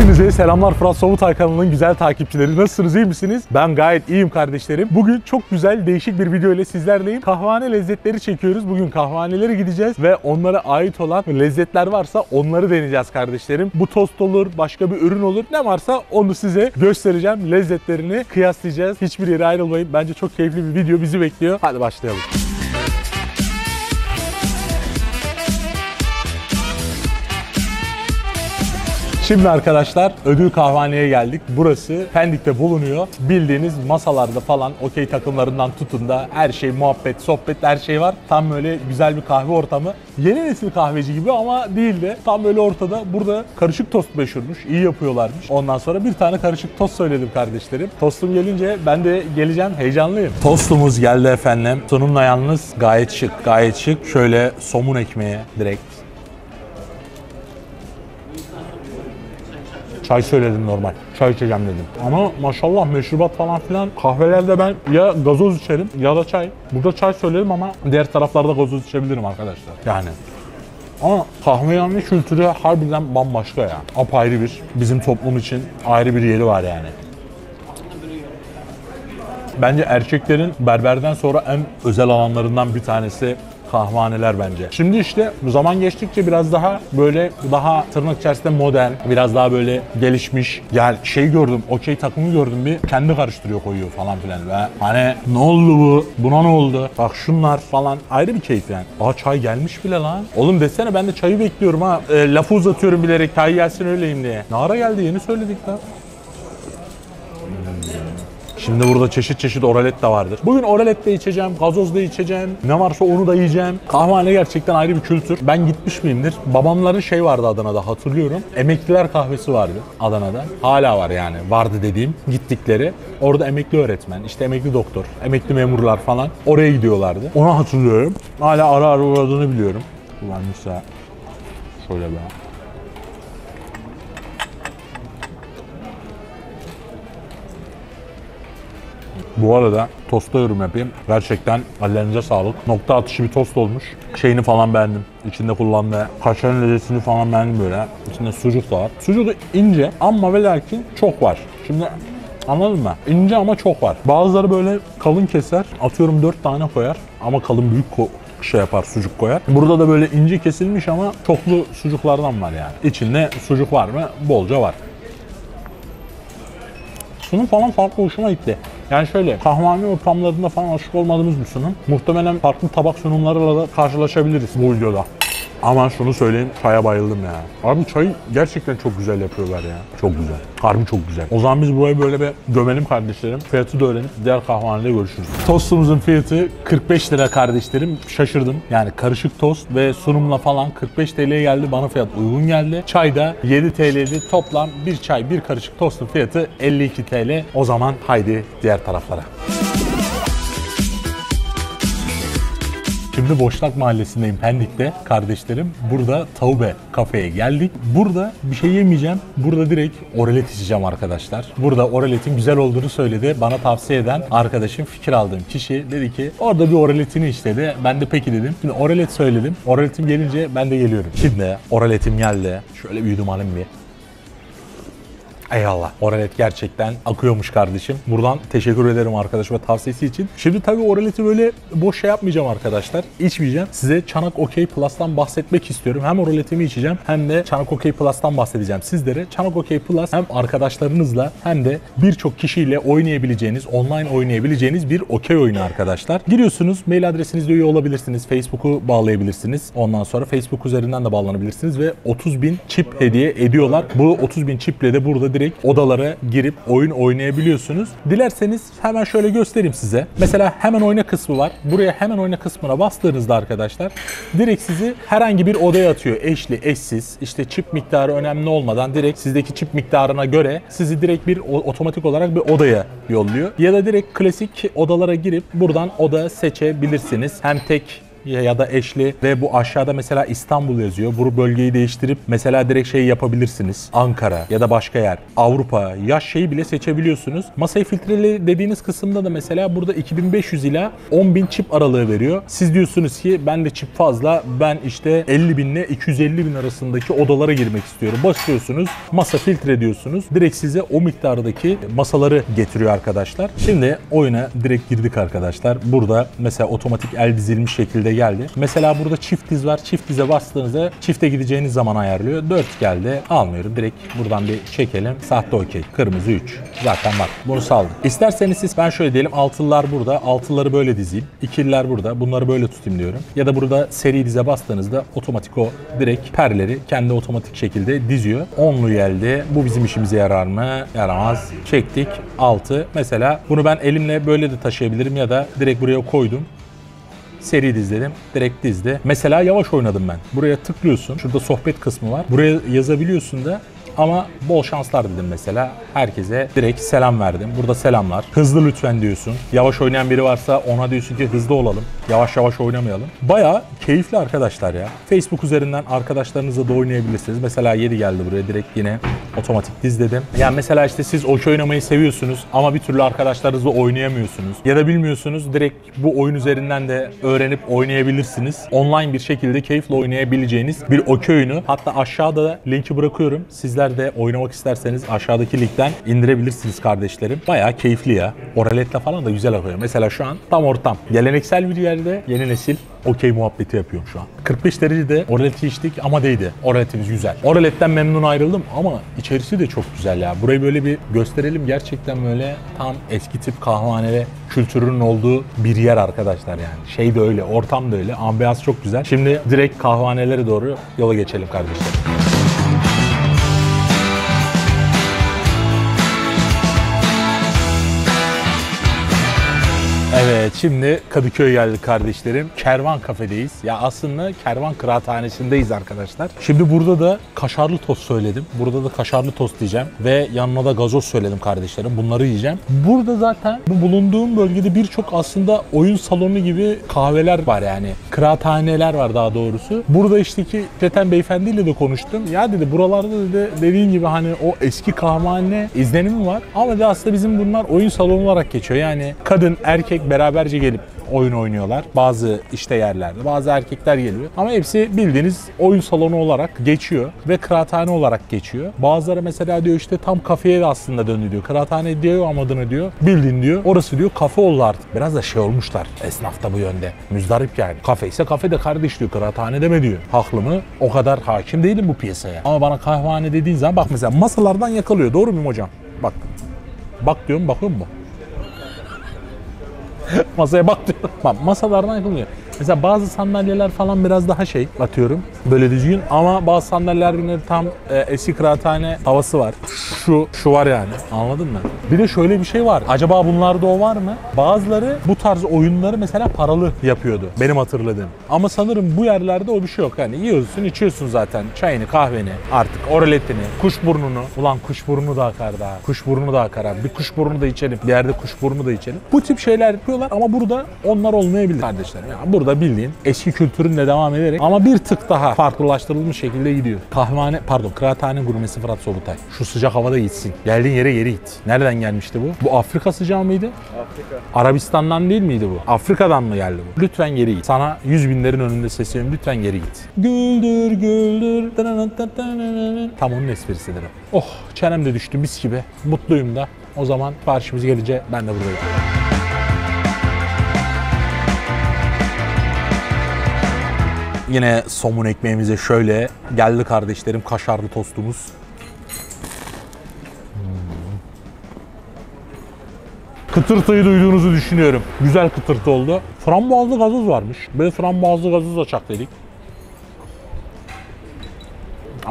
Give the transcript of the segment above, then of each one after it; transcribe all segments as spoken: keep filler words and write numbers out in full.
Hepinize selamlar. Fırat Sobutay kanalının güzel takipçileri. Nasılsınız, iyi misiniz? Ben gayet iyiyim kardeşlerim. Bugün çok güzel, değişik bir video ile sizlerleyim. Kahvehane lezzetleri çekiyoruz. Bugün kahvehanelere gideceğiz ve onlara ait olan lezzetler varsa onları deneyeceğiz kardeşlerim. Bu tost olur, başka bir ürün olur. Ne varsa onu size göstereceğim. Lezzetlerini kıyaslayacağız. Hiçbir yere ayrılmayın. Bence çok keyifli bir video bizi bekliyor. Hadi başlayalım. Şimdi arkadaşlar Ödül Kahvehane'ye geldik. Burası Pendik'te bulunuyor. Bildiğiniz masalarda falan okey takımlarından tutun da her şey, muhabbet, sohbet, her şey var. Tam böyle güzel bir kahve ortamı. Yeni nesil kahveci gibi ama değil de tam böyle ortada. Burada karışık tost meşhurmuş. İyi yapıyorlarmış. Ondan sonra bir tane karışık tost söyledim kardeşlerim. Tostum gelince ben de geleceğim. Heyecanlıyım. Tostumuz geldi efendim. Sunumla yalnız gayet şık. Gayet şık. Şöyle somun ekmeği direkt. Çay söyledim normal. Çay içeceğim dedim. Ama maşallah meşrubat falan filan. Kahvelerde ben ya gazoz içerim ya da çay. Burada çay söyledim ama diğer taraflarda gazoz içebilirim arkadaşlar. Yani. Ama kahvehane kültürü harbiden bambaşka ya. Apayrı bir. Bizim toplum için ayrı bir yeri var yani. Bence erkeklerin berberden sonra en özel alanlarından bir tanesi kahvehaneler bence. Şimdi işte zaman geçtikçe biraz daha böyle daha tırnak içerisinde modern, biraz daha böyle gelişmiş. Yani şey gördüm, okey takımı gördüm, bir kendi karıştırıyor koyuyor falan filan ve hani ne oldu bu? Buna ne oldu? Bak şunlar falan ayrı bir keyif yani. Aa çay gelmiş bile lan. Oğlum desene ben de çayı bekliyorum ha. E, lafı uzatıyorum bilerek çay gelsin öyleyim diye. Ne ara geldi? Yeni söyledik lan. Şimdi burada çeşit çeşit oralet de vardır. Bugün oralet de içeceğim, gazoz da içeceğim. Ne varsa onu da yiyeceğim. Kahvehane gerçekten ayrı bir kültür. Ben gitmiş miyimdir? Babamların şey vardı Adana'da hatırlıyorum. Emekliler kahvesi vardı Adana'da. Hala var yani. Vardı dediğim gittikleri. Orada emekli öğretmen, işte emekli doktor, emekli memurlar falan oraya gidiyorlardı. Onu hatırlıyorum. Hala ara ara uğradığını biliyorum. Ulan mesela şöyle be. Bu arada tosta yorum yapayım. Gerçekten ellerinize sağlık. Nokta atışı bir tost olmuş. Şeyini falan beğendim. İçinde kullandığı kaşarın lezzetini falan beğendim böyle. İçinde sucuk da var. Sucuk da ince ama ve lakin çok var. Şimdi anladın mı? İnce ama çok var. Bazıları böyle kalın keser. Atıyorum dört tane koyar ama kalın büyük ko şey yapar, sucuk koyar. Burada da böyle ince kesilmiş ama çoklu sucuklardan var yani. İçinde sucuk var mı? Bolca var. Sunum falan farklı, hoşuma gitti. Yani şöyle kahvehane ortamlarında falan alışık olmadığımız bir sunum. Muhtemelen farklı tabak sunumlarıyla da karşılaşabiliriz bu videoda. Ama şunu söyleyeyim, çaya bayıldım ya. Abi çayı gerçekten çok güzel yapıyorlar ya. Çok güzel. Harbi çok güzel. O zaman biz burayı böyle bir gömelim kardeşlerim. Fiyatı da öğrenip diğer kahvehanede görüşürüz. Tostumuzun fiyatı kırk beş lira kardeşlerim. Şaşırdım. Yani karışık tost ve sunumla falan kırk beş TL'ye geldi. Bana fiyat uygun geldi. Çay da yedi TL'ydi. Toplam bir çay, bir karışık tostun fiyatı elli iki TL. O zaman haydi diğer taraflara. Şimdi Boşnak Mahallesi'ndeyim Pendik'te kardeşlerim. Burada Taube kafeye geldik. Burada bir şey yemeyeceğim. Burada direkt oralet içeceğim arkadaşlar. Burada oraletin güzel olduğunu söyledi. Bana tavsiye eden arkadaşım, fikir aldığım kişi dedi ki orada bir oraletini iç dedi. Ben de peki dedim. Şimdi oralet söyledim. Oraletim gelince ben de geliyorum. Şimdi oraletim geldi. Şöyle bir yudum alayım bir. Eyvallah. Oralet gerçekten akıyormuş kardeşim. Buradan teşekkür ederim arkadaşıma tavsiyesi için. Şimdi tabii oraleti böyle boş şey yapmayacağım arkadaşlar. İçmeyeceğim. Size Çanak Okey Plus'tan bahsetmek istiyorum. Hem oraletimi içeceğim hem de Çanak Okey Plus'tan bahsedeceğim sizlere. Çanak Okey Plus hem arkadaşlarınızla hem de birçok kişiyle oynayabileceğiniz, online oynayabileceğiniz bir okey oyunu arkadaşlar. Giriyorsunuz, mail adresinizle üye olabilirsiniz. Facebook'u bağlayabilirsiniz. Ondan sonra Facebook üzerinden de bağlanabilirsiniz ve otuz bin çip hediye ediyorlar. Bu otuz bin çiple de burada direkt odalara girip oyun oynayabiliyorsunuz. Dilerseniz hemen şöyle göstereyim size. Mesela hemen oyna kısmı var. Buraya hemen oyna kısmına bastığınızda arkadaşlar direkt sizi herhangi bir odaya atıyor. Eşli, eşsiz, işte çip miktarı önemli olmadan direkt sizdeki çip miktarına göre sizi direkt bir otomatik olarak bir odaya yolluyor. Ya da direkt klasik odalara girip buradan oda seçebilirsiniz. Hem tek ya da eşli ve bu aşağıda mesela İstanbul yazıyor. Bu bölgeyi değiştirip mesela direkt şey yapabilirsiniz. Ankara ya da başka yer. Avrupa, yaş şeyi bile seçebiliyorsunuz. Masayı filtreli dediğiniz kısımda da mesela burada iki bin beş yüz ila on bin çip aralığı veriyor. Siz diyorsunuz ki ben de çip fazla, ben işte elli bin ile iki yüz elli bin arasındaki odalara girmek istiyorum. Basıyorsunuz, masa filtre diyorsunuz. Direkt size o miktardaki masaları getiriyor arkadaşlar. Şimdi oyuna direkt girdik arkadaşlar. Burada mesela otomatik el dizilmiş şekilde geldi. Mesela burada çift diz var. Çift dize bastığınızda çifte gideceğiniz zaman ayarlıyor. dört geldi. Almıyorum. Direkt buradan bir çekelim. Sahte okey. Kırmızı üç. Zaten var. Bunu saldım. İsterseniz siz ben şöyle diyelim. Altılılar burada. Altıları böyle dizeyim. İkililer burada. Bunları böyle tutayım diyorum. Ya da burada seri dize bastığınızda otomatik o direkt perleri kendi otomatik şekilde diziyor. onlu geldi. Bu bizim işimize yarar mı? Yaramaz. Çektik. altı. Mesela bunu ben elimle böyle de taşıyabilirim ya da direkt buraya koydum. Seri dizledim. Direkt dizdi. Mesela yavaş oynadım ben. Buraya tıklıyorsun. Şurada sohbet kısmı var. Buraya yazabiliyorsun da. Ama bol şanslar dedim mesela. Herkese direkt selam verdim. Burada selamlar. Hızlı lütfen diyorsun. Yavaş oynayan biri varsa ona diyorsun ki hızlı olalım. Yavaş yavaş oynamayalım. Bayağı keyifli arkadaşlar ya. Facebook üzerinden arkadaşlarınızla da oynayabilirsiniz. Mesela yedi geldi buraya. Direkt yine otomatik diz dedim. Yani mesela işte siz okey oynamayı seviyorsunuz ama bir türlü arkadaşlarınızla oynayamıyorsunuz. Ya da bilmiyorsunuz. Direkt bu oyun üzerinden de öğrenip oynayabilirsiniz. Online bir şekilde keyifle oynayabileceğiniz bir okey oyunu. Hatta aşağıda linki bırakıyorum. Sizler de oynamak isterseniz aşağıdaki linkten indirebilirsiniz kardeşlerim. Bayağı keyifli ya. Oraletle falan da güzel akıyor. Mesela şu an tam ortam. Geleneksel bir yerde yeni nesil okey muhabbeti yapıyorum şu an. kırk beş derecede oraleti içtik ama değdi. Oraletimiz güzel. Oraletten memnun ayrıldım ama içerisi de çok güzel ya. Burayı böyle bir gösterelim. Gerçekten böyle tam eski tip kahvehane ve kültürünün olduğu bir yer arkadaşlar yani. Şey de öyle, ortam da öyle. Ambiyans çok güzel. Şimdi direkt kahvehanelere doğru yola geçelim kardeşler. Evet, şimdi Kadıköy geldik kardeşlerim. Kervan kafedeyiz. Ya aslında Kervan Kıraathanesi'ndeyiz arkadaşlar. Şimdi burada da kaşarlı tost söyledim. Burada da kaşarlı tost diyeceğim. Ve yanına da gazoz söyledim kardeşlerim. Bunları yiyeceğim. Burada zaten bu bulunduğum bölgede birçok aslında oyun salonu gibi kahveler var yani. Kıraathaneler var daha doğrusu. Burada işte ki işleten beyefendiyle de konuştum. Ya dedi buralarda dedi dediğin gibi hani o eski kahvehane izlenimi var. Ama de aslında bizim bunlar oyun salonu olarak geçiyor. Yani kadın, erkek beraberce gelip oyun oynuyorlar. Bazı işte yerlerde, bazı erkekler geliyor. Ama hepsi bildiğiniz oyun salonu olarak geçiyor ve kıraathane olarak geçiyor. Bazıları mesela diyor işte tam kafeye de aslında döndü diyor. Kıraathane diyor ama adını diyor. Bildin diyor. Orası diyor kafe oldu artık. Biraz da şey olmuşlar. Esnaf da bu yönde. Müzdarip yani. Kafe ise kafe de kardeş diyor. Kıraathane deme diyor. Haklı mı? O kadar hakim değilim bu piyasaya. Ama bana kahvehane dediğin zaman bak mesela masalardan yakalıyor. Doğru muyum hocam? Bak. Bak diyorum, bakıyor musun? Masaya bak diyor. Bak masalardan yapılmıyor. Mesela bazı sandalyeler falan biraz daha şey atıyorum böyle düzgün ama bazı sandalyelerin tam e, eski kıraathane havası var. Şu şu var yani. Anladın mı? Bir de şöyle bir şey var. Acaba bunlarda o var mı? Bazıları bu tarz oyunları mesela paralı yapıyordu. Benim hatırladığım. Ama sanırım bu yerlerde o bir şey yok. Yani yiyorsun, içiyorsun zaten çayını, kahveni, artık oraletini, kuşburnunu. Ulan kuşburnu da akar daha. Kuşburnu da akar abi. Bir kuşburnu da içelim. Bir yerde kuşburnu da içelim. Bu tip şeyler yapıyorlar ama burada onlar olmayabilir kardeşlerim. Yani burada bildiğin eski kültürünle devam ederek ama bir tık daha farklılaştırılmış şekilde gidiyor. Kahvehane, pardon, kıraathane gurmesi Fırat Sobutay. Şu sıcak havada gitsin. Geldiğin yere geri git. Nereden gelmişti bu? Bu Afrika sıcağı mıydı? Afrika. Arabistan'dan değil miydi bu? Afrika'dan mı geldi bu? Lütfen geri git. Sana yüz binlerin önünde sesleniyorum. Lütfen geri git. Güldür güldür. Tam onun esprisidir o. Oh, çenem de düştü mis gibi. Mutluyum da. O zaman siparişimiz gelince ben de buradayım. Yine somun ekmeğimize şöyle geldi kardeşlerim, kaşarlı tostumuz. Hmm. Kıtırtıyı duyduğunuzu düşünüyorum. Güzel kıtırtı oldu. Frambuazlı gazoz varmış. Böyle frambuazlı gazoz açak dedik.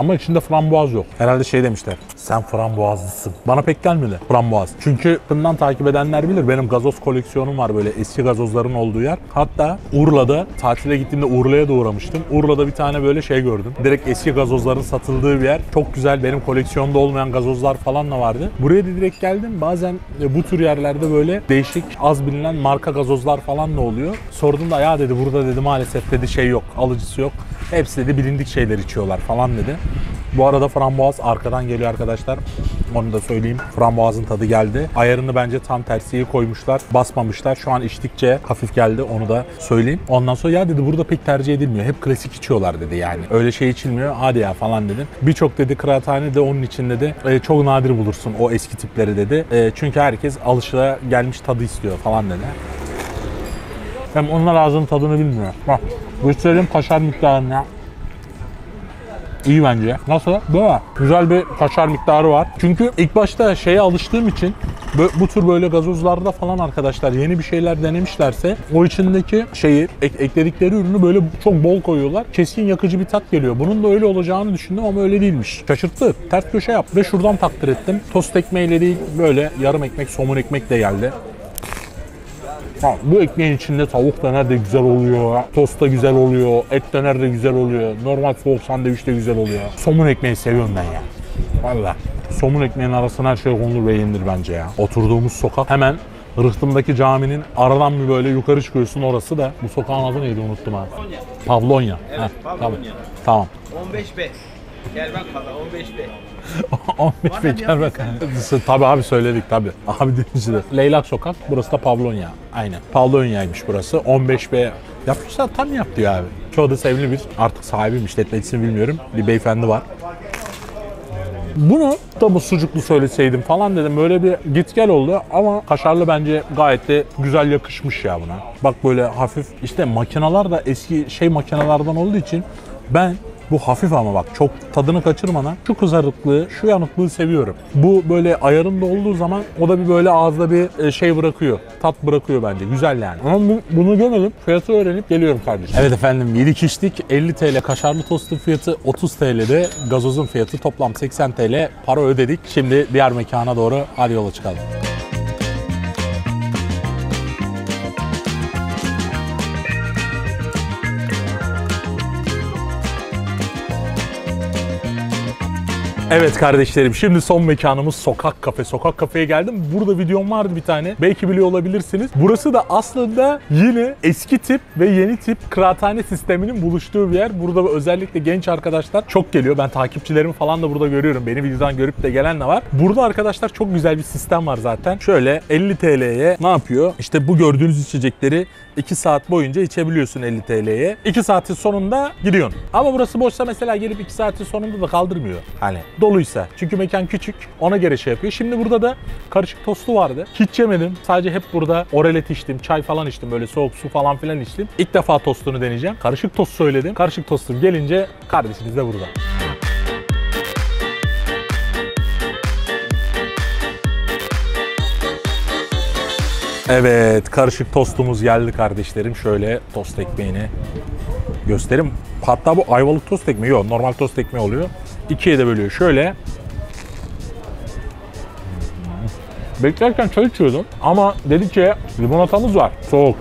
Ama içinde frambuaz yok. Herhalde şey demişler. Sen frambuazlısın. Bana pek gelmedi frambuaz. Çünkü bundan takip edenler bilir. Benim gazoz koleksiyonum var böyle eski gazozların olduğu yer. Hatta Urla'da tatile gittiğimde Urla'ya da uğramıştım. Urla'da bir tane böyle şey gördüm. Direkt eski gazozların satıldığı bir yer. Çok güzel, benim koleksiyonda olmayan gazozlar falan da vardı. Buraya da direkt geldim. Bazen bu tür yerlerde böyle değişik, az bilinen marka gazozlar falan da oluyor. Sordum da ya dedi burada dedi maalesef dedi şey yok, alıcısı yok. Hepsi dedi bilindik şeyler içiyorlar falan dedi. Bu arada frambuaz arkadan geliyor arkadaşlar. Onu da söyleyeyim. Frambuazın tadı geldi. Ayarını bence tam tersiye koymuşlar. Basmamışlar. Şu an içtikçe hafif geldi. Onu da söyleyeyim. Ondan sonra ya dedi burada pek tercih edilmiyor. Hep klasik içiyorlar dedi yani. Öyle şey içilmiyor. Hadi ya falan dedim. Birçok dedi kıraathane de onun için dedi. E, çok nadir bulursun o eski tipleri dedi. E, çünkü herkes alışıla gelmiş tadı istiyor falan dedi. Hem onlar ağzının tadını bilmiyor. Bak gösterelim kaşar miktarını. İyi bence. Nasıl? Böyle. Güzel bir kaşar miktarı var. Çünkü ilk başta şeye alıştığım için bu tür böyle gazozlarda falan arkadaşlar yeni bir şeyler denemişlerse o içindeki şeyi ek, ekledikleri ürünü böyle çok bol koyuyorlar. Keskin yakıcı bir tat geliyor. Bunun da öyle olacağını düşündüm ama öyle değilmiş. Şaşırttı. Ters köşe yaptı ve şuradan takdir ettim. Tost ekmeğiyle değil böyle yarım ekmek, somun ekmek de geldi. Ha, bu ekmeğin içinde tavuk döner de güzel oluyor, tost da güzel oluyor, et döner de güzel oluyor, normal soğuk sandviç de güzel oluyor. Somun ekmeği seviyorum ben ya. Valla. Somun ekmeğin arasına her şey konulur ve yenilir bence ya. Oturduğumuz sokak hemen Rıhtım'daki caminin aradan bir böyle yukarı çıkıyorsun, orası da. Bu sokağın adı neydi unuttum ha. Pavlonya. Evet, Heh, Pavlonya. Tamam. on beş B. Kervan kala on beş B. on beş B Kervan kala. Tabii abi söyledik tabii. Abi deyince de. Leylak Sokak, burası da Pavlonya. Aynen. Pavlonya'ymış burası. on beş B. Yapmışlar, tam yaptı ya abi. Çoğu da sevimli bir, artık sahibim, işletmecisini bilmiyorum. Bir beyefendi var. Bunu da bu sucuklu söyleseydim falan dedim. Böyle bir git gel oldu ama kaşarlı bence gayet de güzel yakışmış ya buna. Bak böyle hafif, işte makineler da eski şey makinelerden olduğu için ben bu hafif ama bak çok tadını kaçırmadan şu kızarıklığı, şu yanıklığı seviyorum. Bu böyle ayarında olduğu zaman o da bir böyle ağızda bir şey bırakıyor. Tat bırakıyor bence. Güzel yani. Ama bu, bunu gömelim. Fiyatı öğrenip geliyorum kardeşim. Evet efendim, yedik içtik. elli TL kaşarlı tostun fiyatı, otuz TL'de gazozun fiyatı, toplam seksen TL para ödedik. Şimdi diğer mekana doğru hadi yola çıkalım. Evet kardeşlerim, şimdi son mekanımız Sokak Kafe. Sokak Kafe'ye geldim. Burada videom vardı bir tane. Belki biliyor olabilirsiniz. Burası da aslında yine eski tip ve yeni tip kıraathane sisteminin buluştuğu bir yer. Burada özellikle genç arkadaşlar çok geliyor. Ben takipçilerimi falan da burada görüyorum. Beni videodan görüp de gelen de var. Burada arkadaşlar çok güzel bir sistem var zaten. Şöyle elli TL'ye ne yapıyor? İşte bu gördüğünüz içecekleri iki saat boyunca içebiliyorsun elli TL'ye. iki saatin sonunda gidiyorsun. Ama burası boşsa mesela gelip iki saatin sonunda da kaldırmıyor. Hani doluysa. Çünkü mekan küçük. Ona göre şey yapıyor. Şimdi burada da karışık tostu vardı. Hiç yemedim. Sadece hep burada oralet içtim. Çay falan içtim. Böyle soğuk su falan filan içtim. İlk defa tostunu deneyeceğim. Karışık tost söyledim. Karışık tostum gelince kardeşiniz de burada. Evet, karışık tostumuz geldi kardeşlerim. Şöyle tost ekmeğini göstereyim. Hatta bu ayvalık tost ekmeği yok. Normal tost ekmeği oluyor. İkiye de bölüyor. Şöyle. Beklerken çay içiyordum ama dedi ki limonatamız var. Soğuk.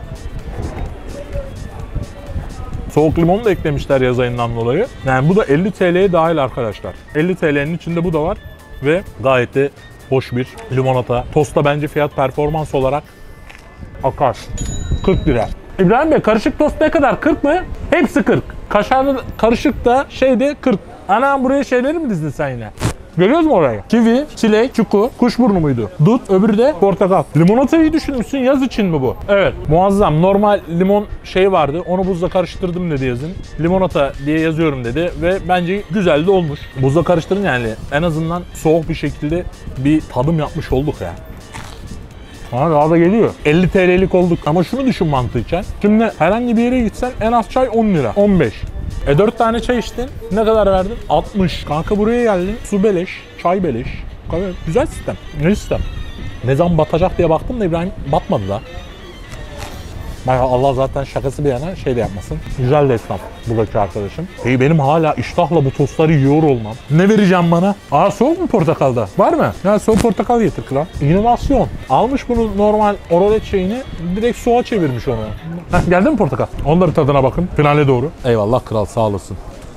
Soğuk limonu da eklemişler yaz ayından dolayı. Yani bu da elli TL'ye dahil arkadaşlar. elli TL'nin içinde bu da var ve gayet de hoş bir limonata. Tosta bence fiyat performans olarak akar. kırk lira. İbrahim Bey, karışık tost ne kadar? kırk mı? Hepsi kırk. Kaşarlı karışık da şeyde kırk. Anam, buraya şeyleri mi dizdin sen yine? Görüyoruz mu orayı? Kivi, çilek, çuku, kuşburnu muydu? Dut, öbürü de portakal. Limonatayı düşünmüşsün, yaz için mi bu? Evet, muazzam. Normal limon şey vardı, onu buzla karıştırdım dedi yazın. Limonata diye yazıyorum dedi ve bence güzel de olmuş. Buzla karıştırın yani, en azından soğuk bir şekilde bir tadım yapmış olduk ya. Ha, daha da geliyor. elli TL'lik olduk ama şunu düşün mantıken. Şimdi herhangi bir yere gitsen en az çay on lira, on beş. E dört tane çay içtin. Ne kadar verdin? altmış. Kanka buraya geldin. Su beleş, çay beleş. Güzel sistem. Ne sistem? Ne zaman batacak diye baktım da İbrahim batmadı da. Bak Allah zaten şakası bir yana şey de yapmasın. Güzel de esnaf buradaki arkadaşım. Hey, benim hala iştahla bu tostları yiyor olmam. Ne vereceğim bana? Aa, soğuk mu portakalda? Var mı? Ya soğuk portakal getir kral. İnovasyon. Almış bunu normal oralet şeyini direkt soğuğa çevirmiş onu. Heh, geldi mi portakal? Onların tadına bakın. Finale doğru. Eyvallah kral, sağ olasın.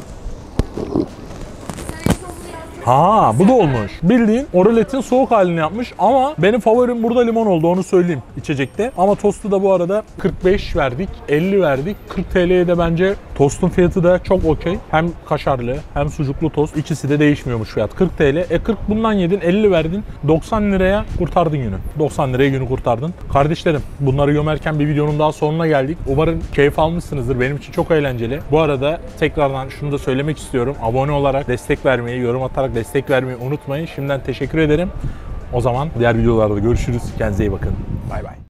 Ha, bu da olmuş. Bildiğin oraletin soğuk halini yapmış ama benim favorim burada limon oldu, onu söyleyeyim içecekte. Ama tostu da bu arada kırk beş verdik, elli verdik. kırk T L'ye de bence tostun fiyatı da çok okey. Hem kaşarlı hem sucuklu tost, ikisi de değişmiyormuş fiyat. kırk T L. E kırk bundan yedin, elli verdin. doksan liraya kurtardın günü. doksan liraya günü kurtardın. Kardeşlerim, bunları gömerken bir videonun daha sonuna geldik. Umarım keyif almışsınızdır. Benim için çok eğlenceli. Bu arada tekrardan şunu da söylemek istiyorum. Abone olarak destek vermeyi, yorum atarak destek vermeyi unutmayın. Şimdiden teşekkür ederim. O zaman diğer videolarda görüşürüz. Kendinize iyi bakın. Bay bay.